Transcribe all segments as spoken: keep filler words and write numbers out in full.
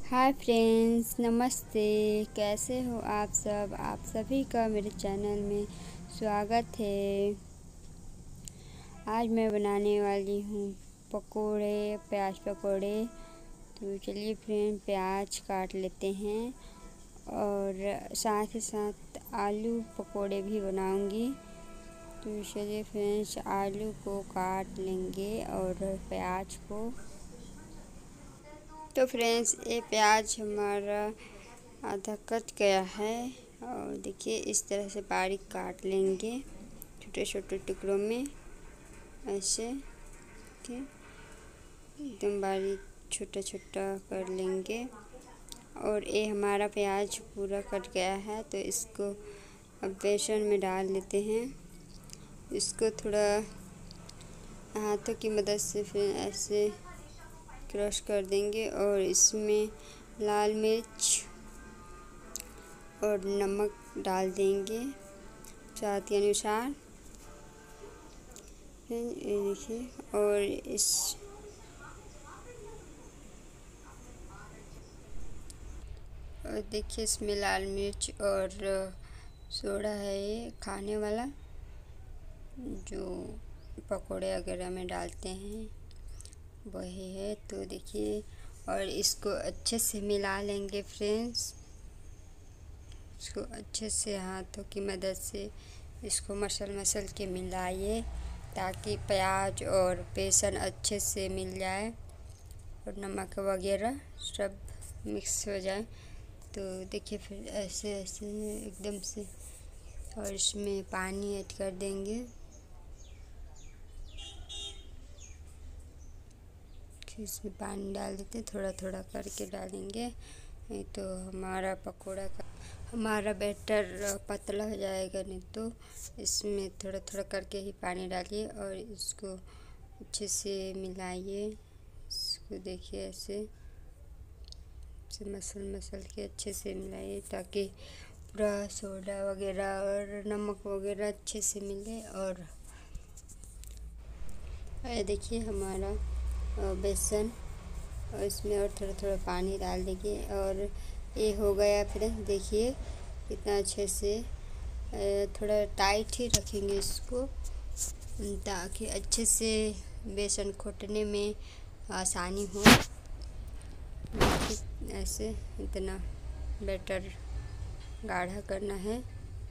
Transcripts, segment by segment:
Hi friends, नमस्ते। कैसे हो आप सब? आप सभी का मेरे चैनल में स्वागत है। आज मैं बनाने वाली हूँ पकोड़े, प्याज पकोड़े। तो चलिए फ्रेंड, प्याज काट लेते हैं और साथ ही साथ आलू पकोड़े भी बनाऊंगी। तो चलिए फ्रेंड्स, आलू को काट लेंगे और प्याज को। तो फ्रेंड्स, ये प्याज हमारा आधा कट गया है और देखिए इस तरह से बारीक काट लेंगे, छोटे छोटे टुकड़ों में, ऐसे ठीक एकदम बारीक छोटा छोटा कर लेंगे। और ये हमारा प्याज पूरा कट गया है, तो इसको अब बेसन में डाल लेते हैं। इसको थोड़ा हाथों की मदद से फिर ऐसे क्रश कर देंगे और इसमें लाल मिर्च और नमक डाल देंगे स्वाद के अनुसार। फिर ये देखिए, और इस और देखिए इसमें लाल मिर्च और सोडा है, ये खाने वाला जो पकोड़े वगैरह में डालते हैं वही है। तो देखिए, और इसको अच्छे से मिला लेंगे फ्रेंड्स। इसको अच्छे से हाथों की मदद से इसको मसल मसल के मिलाइए, ताकि प्याज और बेसन अच्छे से मिल जाए और नमक वगैरह सब मिक्स हो जाए। तो देखिए फिर ऐसे ऐसे एकदम से, और इसमें पानी ऐड कर देंगे। इसमें पानी डाल देते, थोड़ा थोड़ा करके डालेंगे, नहीं तो हमारा पकोड़ा का हमारा बैटर पतला हो जाएगा। नहीं तो इसमें थोड़ा थोड़ा करके ही पानी डालिए और इसको अच्छे से मिलाइए। इसको देखिए ऐसे से मसल मसल के अच्छे से मिलाइए, ताकि पूरा सोडा वगैरह और नमक वगैरह अच्छे से मिले। और ये देखिए हमारा बेसन, और इसमें और थोड़ा थोड़ा पानी डाल देंगे और ये हो गया। फिर देखिए कितना अच्छे से, थोड़ा टाइट ही रखेंगे इसको, ताकि अच्छे से बेसन घोटने में आसानी हो। ऐसे इतना बैटर गाढ़ा करना है।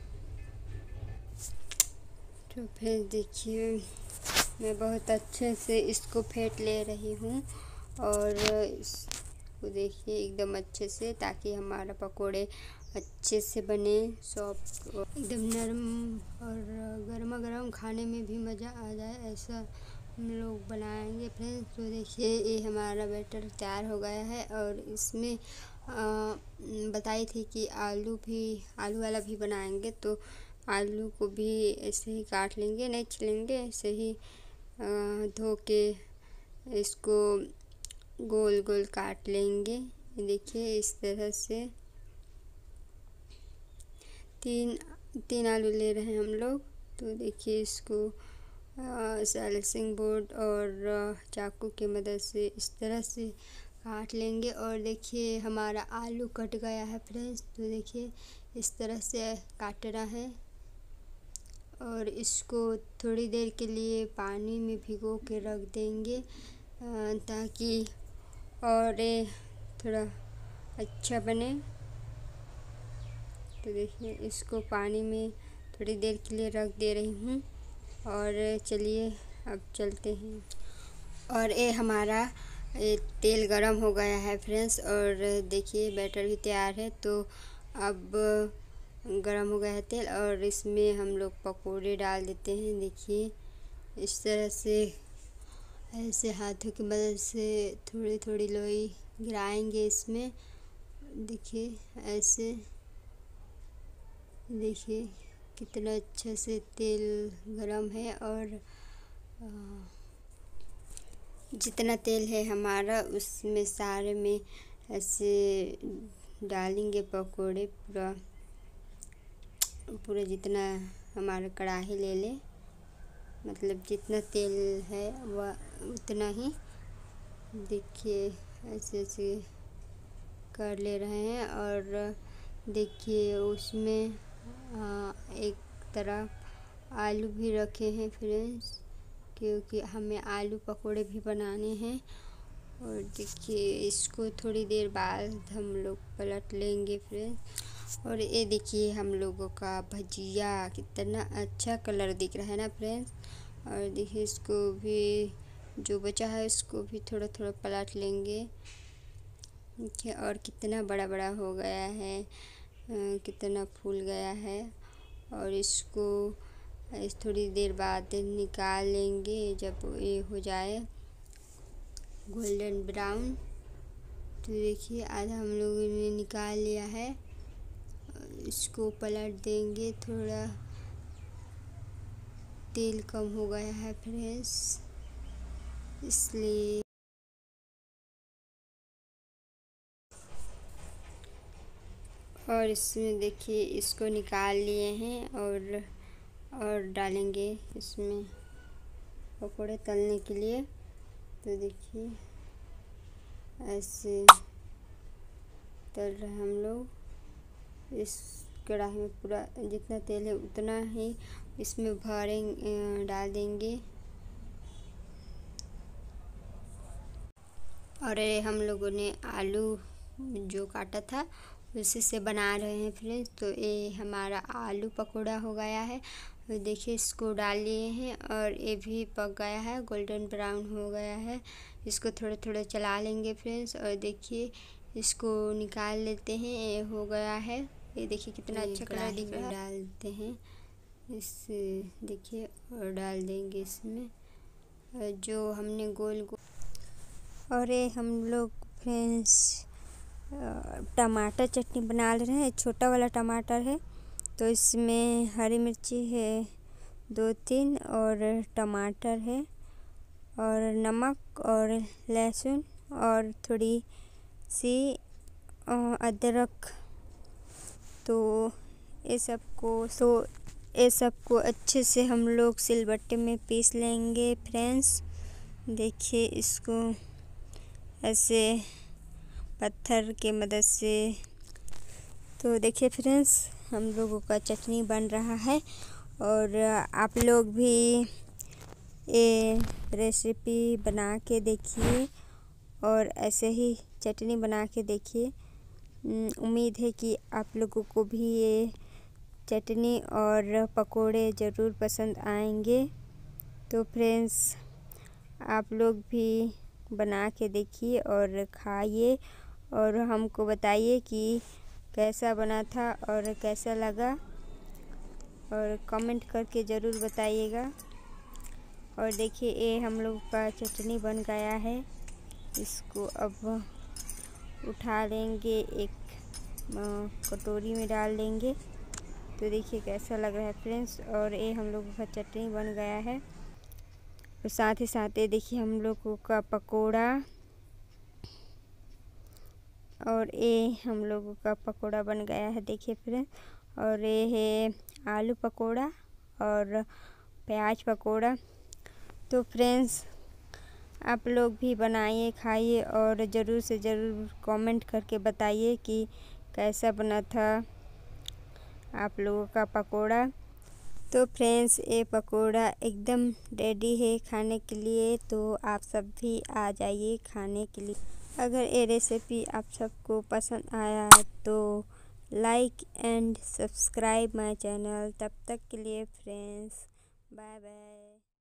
तो फिर देखिए मैं बहुत अच्छे से इसको फेंट ले रही हूँ, और इसको देखिए एकदम अच्छे से, ताकि हमारा पकोड़े अच्छे से बने, सॉफ्ट एकदम नरम और गर्मा गर्म खाने में भी मज़ा आ जाए, ऐसा हम लोग बनाएंगे फ्रेंड्स। तो देखिए ये हमारा बैटर तैयार हो गया है। और इसमें आ, बताई थी कि आलू भी आलू वाला भी बनाएंगे, तो आलू को भी ऐसे ही काट लेंगे, नहीं छिलेंगे, ऐसे ही धो के इसको गोल गोल काट लेंगे। देखिए इस तरह से तीन तीन आलू ले रहे हैं हम लोग। तो देखिए इसको स्लाइसिंग बोर्ड और चाकू की मदद से इस तरह से काट लेंगे। और देखिए हमारा आलू कट गया है फ्रेंड्स। तो देखिए इस तरह से काटना है, और इसको थोड़ी देर के लिए पानी में भिगो के रख देंगे, ताकि और थोड़ा अच्छा बने। तो देखिए इसको पानी में थोड़ी देर के लिए रख दे रही हूँ। और चलिए अब चलते हैं। और ये हमारा ये तेल गरम हो गया है फ्रेंड्स, और देखिए बैटर भी तैयार है। तो अब गरम हो गया है तेल, और इसमें हम लोग पकोड़े डाल देते हैं। देखिए इस तरह से ऐसे हाथों की मदद से थोड़ी थोड़ी लोई गिराएंगे इसमें। देखिए ऐसे, देखिए कितना अच्छे से तेल गरम है, और जितना तेल है हमारा उसमें सारे में ऐसे डालेंगे पकोड़े। पूरा पूरा जितना हमारा कढ़ाई ले ले, मतलब जितना तेल है वह उतना ही। देखिए ऐसे ऐसे कर ले रहे हैं। और देखिए उसमें आ, एक तरफ आलू भी रखे हैं फ्रेंड्स, क्योंकि हमें आलू पकोड़े भी बनाने हैं। और देखिए इसको थोड़ी देर बाद हम लोग पलट लेंगे फ्रेंड्स। और ये देखिए हम लोगों का भजिया कितना अच्छा कलर दिख रहा है ना फ्रेंड्स। और देखिए इसको भी जो बचा है उसको भी थोड़ा थोड़ा पलट लेंगे। देखिए और कितना बड़ा बड़ा हो गया है, कितना फूल गया है। और इसको इस थोड़ी देर बाद निकाल लेंगे जब ये हो जाए गोल्डन ब्राउन। तो देखिए आधा हम लोगों ने निकाल लिया है। इसको पलट देंगे, थोड़ा तेल कम हो गया है फ्रेंड्स इसलिए। और इसमें देखिए इसको निकाल लिए हैं और और डालेंगे इसमें पकोड़े तलने के लिए। तो देखिए ऐसे तल रहे हम लोग। इस कढ़ाई में पूरा जितना तेल है उतना ही इसमें भरें डाल देंगे। और हम लोगों ने आलू जो काटा था उसी से बना रहे हैं फ्रेंड्स। तो ये हमारा आलू पकोड़ा हो गया है। तो देखिए इसको डाल लिए हैं और ये भी पक गया है, गोल्डन ब्राउन हो गया है। इसको थोड़े थोड़े चला लेंगे फ्रेंड्स। और देखिए इसको निकाल लेते हैं, ये हो गया है। ये देखिए कितना अच्छा कलर दिख रहा है। डालते हैं इस देखिए और डाल देंगे इसमें जो हमने गोल गोल। और ये हम लोग फ्रेंड्स टमाटर चटनी बना ले रहे हैं। छोटा वाला टमाटर है तो इसमें हरी मिर्ची है दो तीन और टमाटर है और नमक और लहसुन और थोड़ी सी अदरक। तो ये सबको तो ये सबको अच्छे से हम लोग सिलबट्टे में पीस लेंगे फ्रेंड्स। देखिए इसको ऐसे पत्थर के मदद से। तो देखिए फ्रेंड्स हम लोगों का चटनी बन रहा है। और आप लोग भी ये रेसिपी बना के देखिए और ऐसे ही चटनी बना के देखिए। उम्मीद है कि आप लोगों को भी ये चटनी और पकोड़े ज़रूर पसंद आएंगे। तो फ्रेंड्स आप लोग भी बना के देखिए और खाइए और हमको बताइए कि कैसा बना था और कैसा लगा, और कमेंट करके ज़रूर बताइएगा। और देखिए ये हम लोग का चटनी बन गया है। इसको अब उठा लेंगे, एक कटोरी में डाल देंगे। तो देखिए कैसा लग रहा है फ्रेंड्स। और ये हम लोगों का चटनी बन गया है। और साथ ही साथ ये देखिए हम लोगों का पकोड़ा, और ये हम लोगों का पकोड़ा बन गया है देखिए फ्रेंड्स। और ये है आलू पकोड़ा और प्याज पकोड़ा। तो फ्रेंड्स आप लोग भी बनाइए, खाइए और ज़रूर से ज़रूर कमेंट करके बताइए कि कैसा बना था आप लोगों का पकोड़ा। तो फ्रेंड्स ये पकोड़ा एकदम रेडी है खाने के लिए। तो आप सब भी आ जाइए खाने के लिए। अगर ये रेसिपी आप सबको पसंद आया तो like and subscribe my channel. तब तक के लिए फ्रेंड्स बाय बाय।